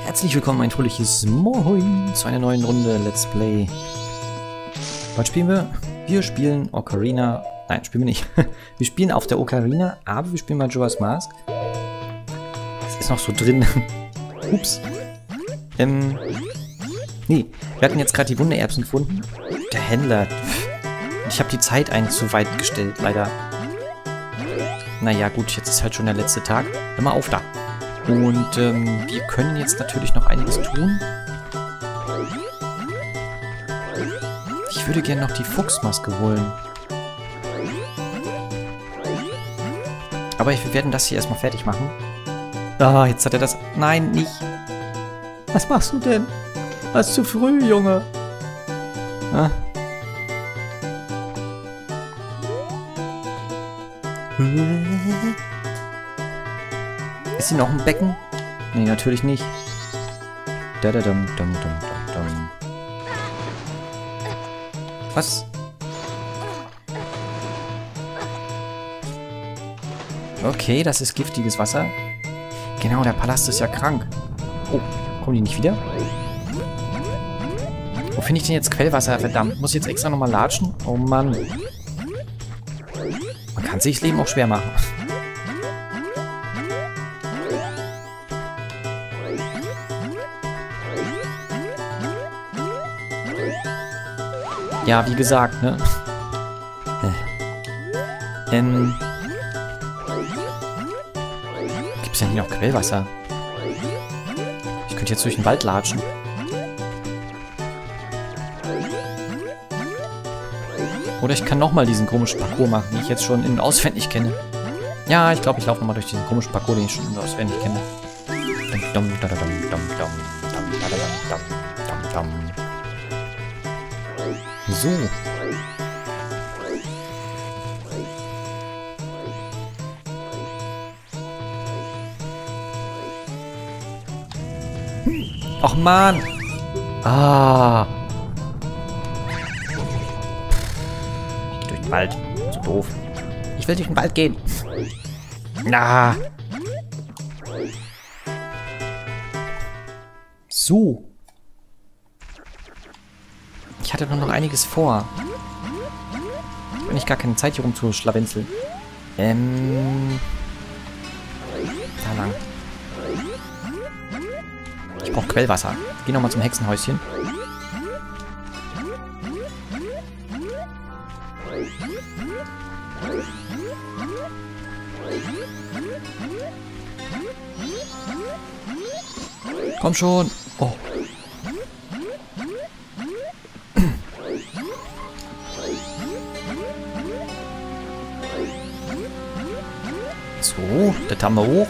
Herzlich willkommen, ein fröhliches Moin zu einer neuen Runde Let's Play. Was spielen wir? Wir spielen Ocarina. Nein, spielen wir nicht. Wir spielen auf der Ocarina, aber wir spielen Majora's Mask. Das ist noch so drin. Ups. Nee, wir hatten jetzt gerade die Wundererbsen gefunden. Der Händler. Ich habe die Zeit zu weit gestellt, leider. Naja, gut, jetzt ist halt schon der letzte Tag. Hör mal auf da. Und wir können jetzt natürlich noch einiges tun. Ich würde gerne noch die Fuchsmaske holen. Aber wir werden das hier erstmal fertig machen. Ah, jetzt hat er das... Nein, nicht. Was machst du denn? Das ist zu früh, Junge. Ah. Ist hier noch ein Becken? Nee, natürlich nicht. Was? Okay, das ist giftiges Wasser. Genau, der Palast ist ja krank. Oh, kommen die nicht wieder? Wo finde ich denn jetzt Quellwasser? Verdammt, muss ich jetzt extra nochmal latschen? Oh Mann. Man kann sich das Leben auch schwer machen. Ja, wie gesagt, ne? Gibt's ja nicht noch Quellwasser? Ich könnte jetzt durch den Wald latschen. Oder ich kann nochmal diesen komischen Parcours machen, den ich jetzt schon in- und auswendig kenne. Ja, ich glaube, ich laufe nochmal durch diesen komischen Parcours, den ich schon in- und auswendig kenne. So. Och Mann. Ah. Durch den Wald. So doof. Ich will durch den Wald gehen. Na. So. Ich hatte nur noch einiges vor. Ich habe nicht gar keine Zeit, hier rumzuschlawenzeln. Da lang. Ich brauche Quellwasser. Geh nochmal zum Hexenhäuschen. Komm schon. Oh. So, das haben wir hoch.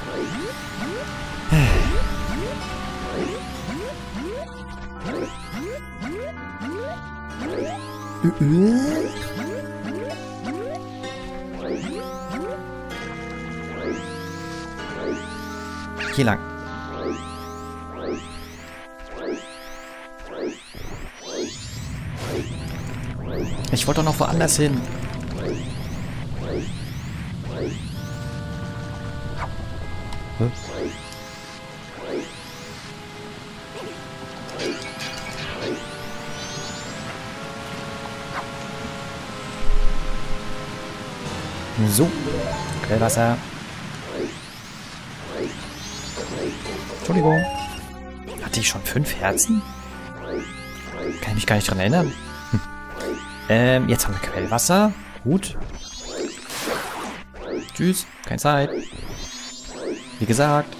Hier lang. Ich wollte doch noch woanders hin. Hm? So, Quellwasser. Entschuldigung. Hatte ich schon 5 Herzen? Kann ich mich gar nicht dran erinnern. Jetzt haben wir Quellwasser. Gut. Tschüss, keine Zeit. Wie gesagt.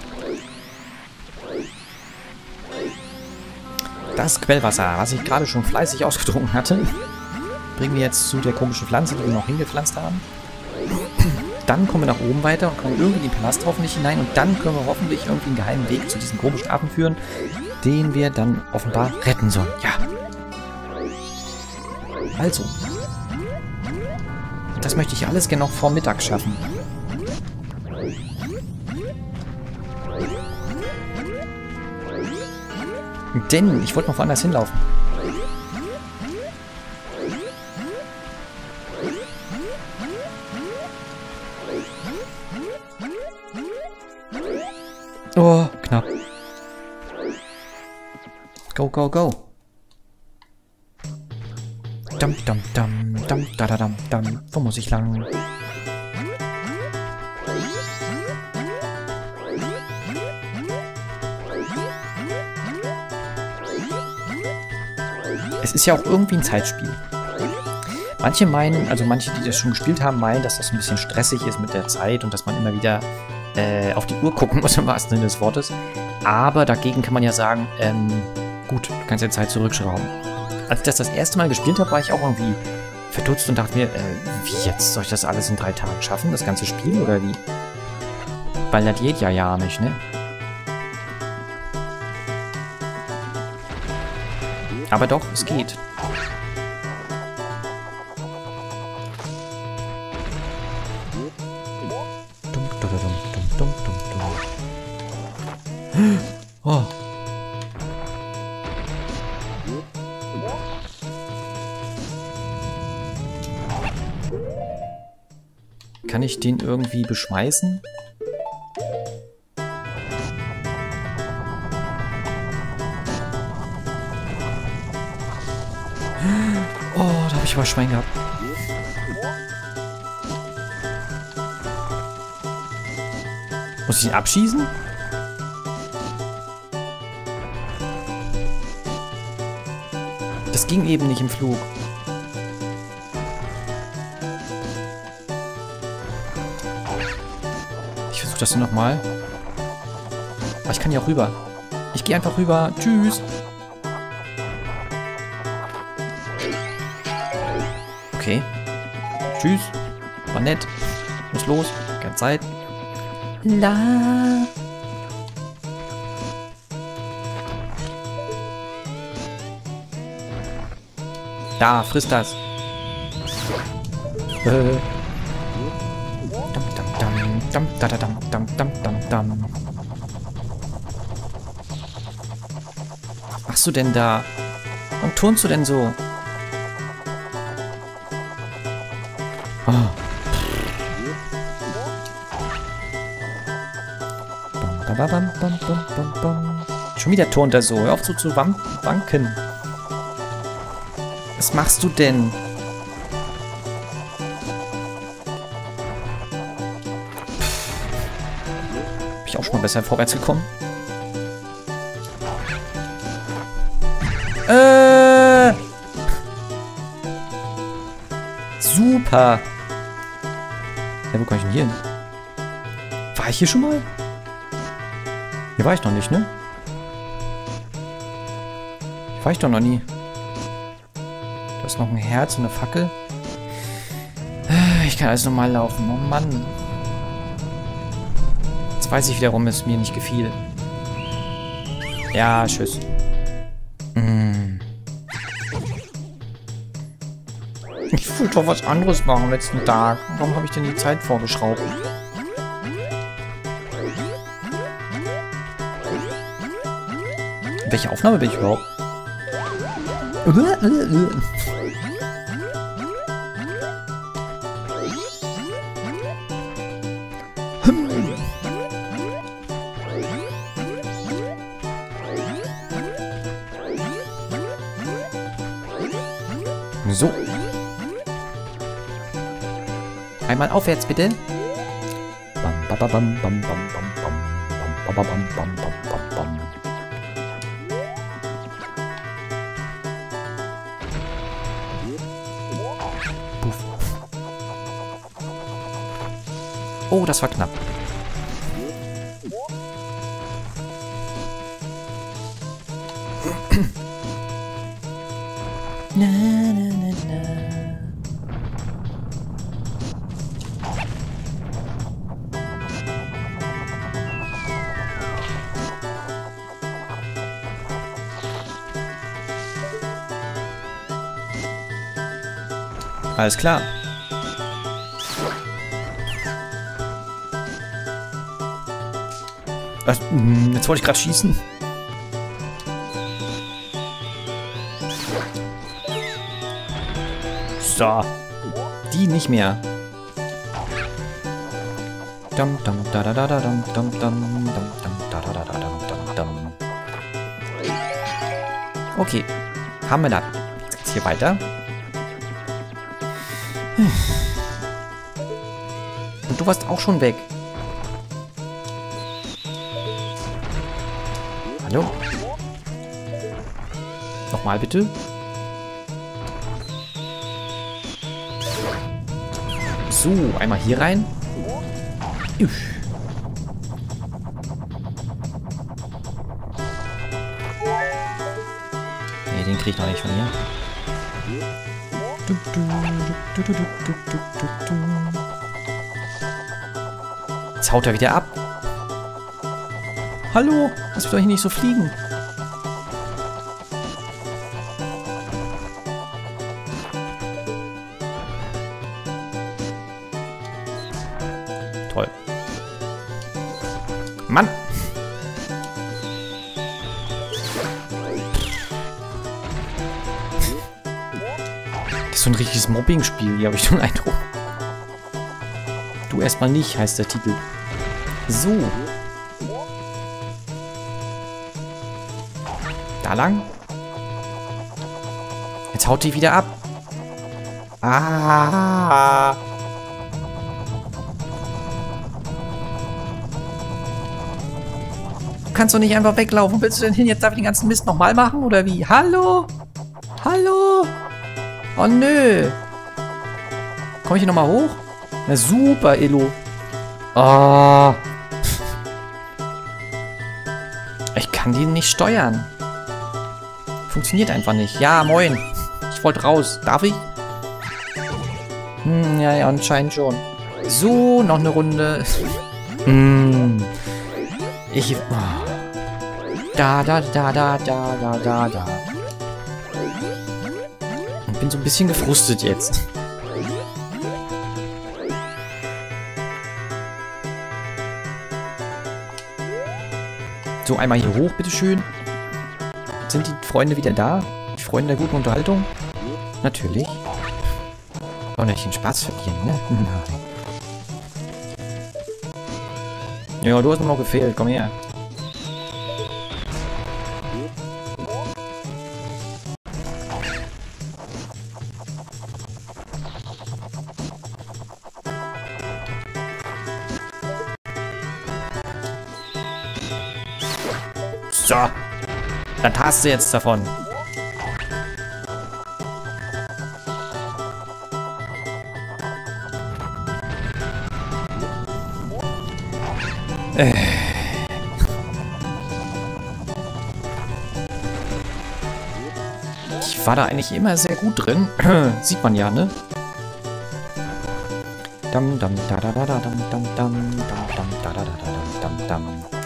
Das Quellwasser, was ich gerade schon fleißig ausgetrunken hatte, bringen wir jetzt zu der komischen Pflanze, die wir noch hingepflanzt haben. Dann kommen wir nach oben weiter und kommen irgendwie in den Palast hoffentlich hinein. Und dann können wir hoffentlich irgendwie einen geheimen Weg zu diesem komischen Affen führen, den wir dann offenbar retten sollen. Ja. Also. Das möchte ich alles gerne noch vor Mittag schaffen. Denn ich wollte noch woanders hinlaufen. Oh, knapp. Go, go, go. Dum, dum, dum, dum, da, da, dum, dum. Wo muss ich lang? Es ist ja auch irgendwie ein Zeitspiel. Manche meinen, also manche, die das schon gespielt haben, meinen, dass das ein bisschen stressig ist mit der Zeit und dass man immer wieder auf die Uhr gucken muss, im wahrsten Sinne des Wortes. Aber dagegen kann man ja sagen, gut, du kannst ja Zeit zurückschrauben. Als ich das erste Mal gespielt habe, war ich auch irgendwie verdutzt und dachte mir, wie jetzt? Soll ich das alles in 3 Tagen schaffen, das ganze Spiel, oder wie? Weil das geht ja nicht, ne? Aber doch, es geht. Oh. Kann ich den irgendwie beschmeißen? Oh, da habe ich aber Schwein gehabt. Muss ich ihn abschießen? Das ging eben nicht im Flug. Ich versuche das nochmal. Aber ich kann ja auch rüber. Ich gehe einfach rüber. Tschüss. Okay. Tschüss. War nett. Muss los. Keine Zeit. La. Da, frisst das. Was machst du denn da? Warum turnst du denn so? Oh. Schon wieder turnt er so. Hör auf so zu wanken. Was machst du denn? Bin ich auch schon mal besser vorwärts gekommen? Super. Ja, wo kann ich denn hier hin? War ich hier schon mal? Hier war ich noch nicht, ne? Hier war ich doch noch nie. Da ist noch ein Herz und eine Fackel. Ich kann alles normal laufen. Oh Mann. Jetzt weiß ich wieder, warum es mir nicht gefiel. Ja, tschüss. Ich wollte doch was anderes machen am letzten Tag. Warum habe ich denn die Zeit vorgeschraubt? Welche Aufnahme bin ich überhaupt? So. Einmal aufwärts, bitte. Bam, bam, bam, bam, bam, bam, bam, bam, bam, bam, bam, bam. Puff. Oh, das war knapp. Na, na, na, na. Alles klar. Was? Jetzt wollte ich gerade schießen. So. Die nicht mehr. Dum dum da da da da dum dum dum dum dum da da da da dum dum dum. Okay. Haben wir das. Jetzt geht's hier weiter. Und du warst auch schon weg. Hallo? Nochmal bitte. So, einmal hier rein. Uff. Nee, den krieg ich noch nicht von hier. Jetzt haut er wieder ab. Hallo, lass mich doch hier nicht so fliegen. Toll. Mann! Das ist so ein richtiges Mobbing-Spiel, hier habe ich schon einen Eindruck. Du erstmal nicht, heißt der Titel. So. Da lang. Jetzt haut die wieder ab. Ah. Du kannst doch nicht einfach weglaufen. Willst du denn hin? Jetzt darf ich den ganzen Mist nochmal machen? Oder wie? Hallo? Hallo? Oh nö. Komme ich hier nochmal hoch? Na super, Elo. Oh. Ich kann die nicht steuern. Funktioniert einfach nicht. Ja, moin. Ich wollte raus. Darf ich? Ja, anscheinend schon. So, noch eine Runde. Ich... Oh. Da. Und bin so ein bisschen gefrustet jetzt. So, einmal hier hoch, bitteschön. Sind die Freunde wieder da? Die Freunde der guten Unterhaltung? Natürlich. Soll nicht den Spaß verlieren, ne? Nein. Ja, du hast mir noch gefehlt. Komm her. So. Dann hast du jetzt davon. Ich war da eigentlich immer sehr gut drin. Sieht man ja, ne? Dam dam da da da da dam dam dam dam da da da da dam dam.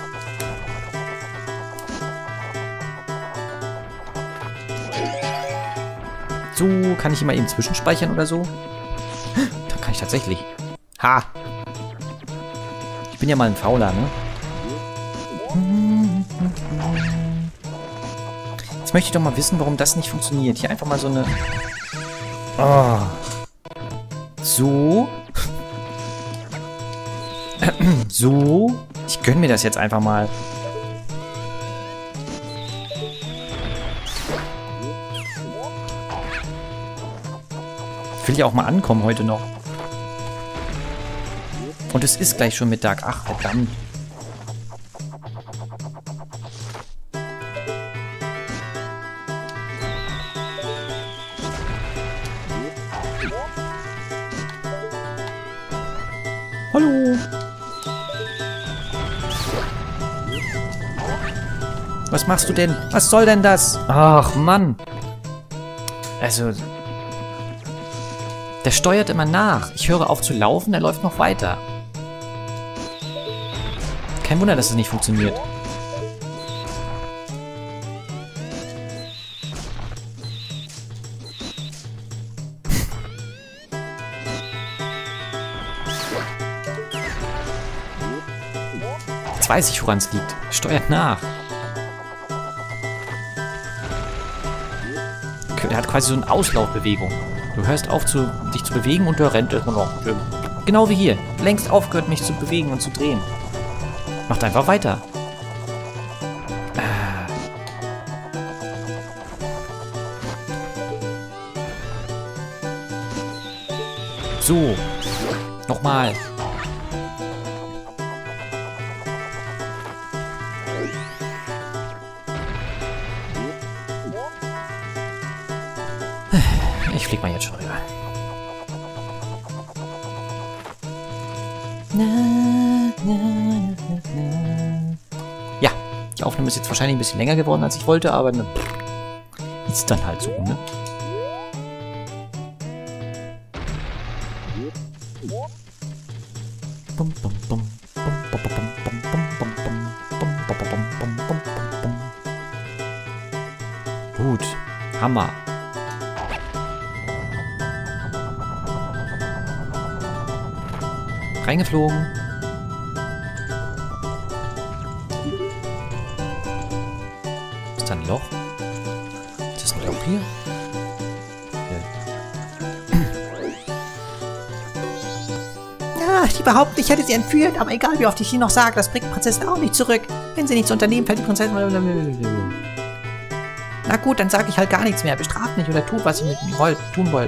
So, kann ich immer eben zwischenspeichern oder so? Da kann ich tatsächlich. Ha! Ich bin ja mal ein Fauler, ne? Jetzt möchte ich doch mal wissen, warum das nicht funktioniert. Hier einfach mal so eine... Oh. So. So. Ich gönne mir das jetzt einfach mal. Ich will ja auch mal ankommen heute noch. Und es ist gleich schon Mittag. Ach, verdammt. Hallo. Was machst du denn? Was soll denn das? Ach, Mann. Also... Der steuert immer nach. Ich höre auf zu laufen, der läuft noch weiter. Kein Wunder, dass es nicht funktioniert. Jetzt weiß ich, woran es liegt. Steuert nach. Er hat quasi so eine Auslaufbewegung. Du hörst auf, dich zu bewegen und der rennt immer noch. Genau wie hier. Längst aufgehört, mich zu bewegen und zu drehen. Macht einfach weiter. So. Nochmal. Ich flieg mal jetzt schon rüber. Ja, die Aufnahme ist jetzt wahrscheinlich ein bisschen länger geworden, als ich wollte, aber ne, ist dann halt so, ne? Gut, Hammer. Reingeflogen. Ist da ein Loch? Ist das ein Loch hier? Ja, die behaupten, ich hätte sie entführt, aber egal wie oft ich ihnen noch sage, das bringt die Prinzessin auch nicht zurück. Wenn sie nichts unternehmen, fällt die Prinzessin... Na gut, dann sage ich halt gar nichts mehr. Bestraft mich oder tut, was ihr mit mir tun wollt.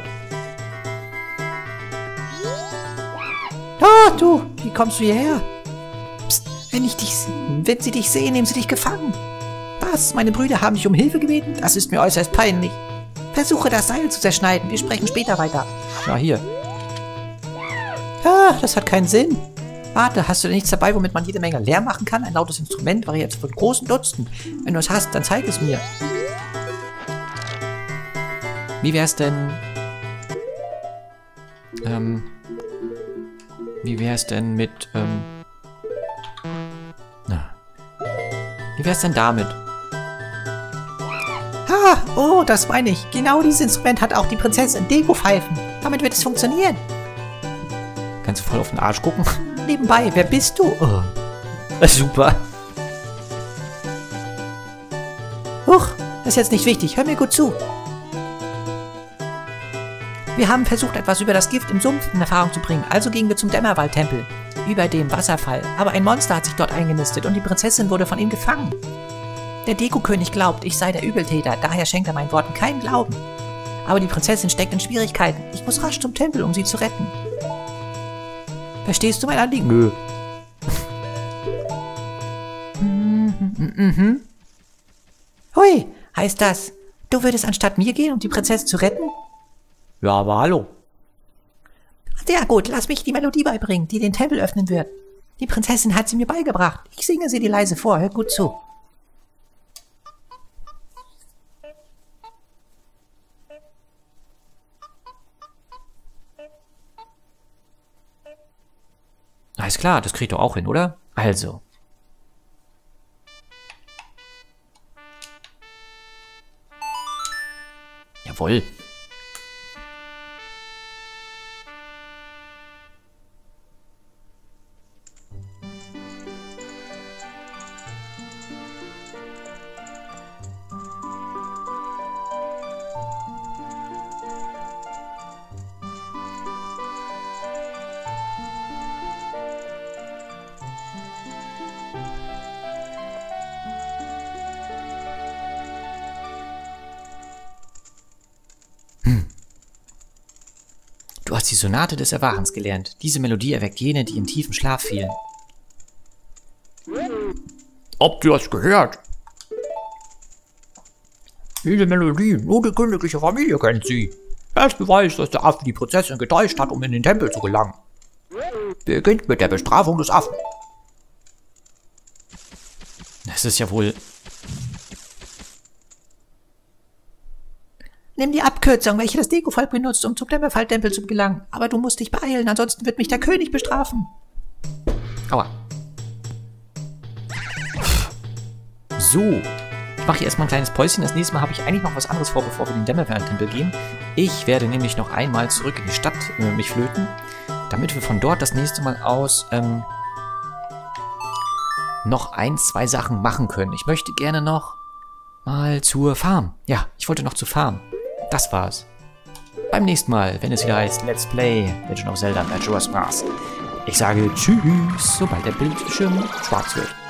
Ah, du, wie kommst du hierher? Psst, wenn sie dich sehen, nehmen sie dich gefangen. Was? Meine Brüder haben dich um Hilfe gebeten? Das ist mir äußerst peinlich. Versuche das Seil zu zerschneiden. Wir sprechen später weiter. Ja, hier. Ah, das hat keinen Sinn. Warte, hast du denn nichts dabei, womit man jede Menge Lärm machen kann? Ein lautes Instrument variiert von großen Dutzenden. Wenn du es hast, dann zeig es mir. Wie wär's denn... Wie wär's denn mit, Wie wär's denn damit? Ah, oh, das meine ich. Genau dieses Instrument hat auch die Prinzessin Deko-Pfeifen. Damit wird es funktionieren. Kannst du voll auf den Arsch gucken? Nebenbei, wer bist du? Oh. Super. Huch, das ist jetzt nicht wichtig. Hör mir gut zu. Wir haben versucht, etwas über das Gift im Sumpf in Erfahrung zu bringen, also gingen wir zum Dämmerwald-Tempel, über dem Wasserfall. Aber ein Monster hat sich dort eingenistet und die Prinzessin wurde von ihm gefangen. Der Deko-König glaubt, ich sei der Übeltäter, daher schenkt er meinen Worten keinen Glauben. Aber die Prinzessin steckt in Schwierigkeiten. Ich muss rasch zum Tempel, um sie zu retten. Verstehst du mein Anliegen? Nö. Hui, heißt das, du würdest anstatt mir gehen, um die Prinzessin zu retten? Ja, aber hallo. Sehr gut, lass mich die Melodie beibringen, die den Tempel öffnen wird. Die Prinzessin hat sie mir beigebracht. Ich singe sie dir leise vor, hör gut zu. Alles klar, das kriegt doch auch hin, oder? Also. Jawohl. Du hast die Sonate des Erwachens gelernt. Diese Melodie erweckt jene, die in tiefen Schlaf fielen. Habt ihr das gehört? Diese Melodie, nur die königliche Familie kennt sie. Es beweist, dass der Affe die Prinzessin getäuscht hat, um in den Tempel zu gelangen. Beginnt mit der Bestrafung des Affen. Das ist ja wohl... Nimm die Abkürzung, welche das Deko-Volk benutzt, um zum Dämmerwald-Tempel zu gelangen. Aber du musst dich beeilen, ansonsten wird mich der König bestrafen. Aua. So. Ich mache hier erstmal ein kleines Päuschen. Das nächste Mal habe ich eigentlich noch was anderes vor, bevor wir in den Dämmerwald-Tempel gehen. Ich werde nämlich noch einmal zurück in die Stadt mich flöten, damit wir von dort das nächste Mal aus noch 1, 2 Sachen machen können. Ich möchte gerne noch mal zur Farm. Ja, ich wollte noch zur Farm. Das war's. Beim nächsten Mal, wenn es wieder heißt Let's Play Legend of Zelda Majora's Mask. Ich sage Tschüss, sobald der Bildschirm schwarz wird.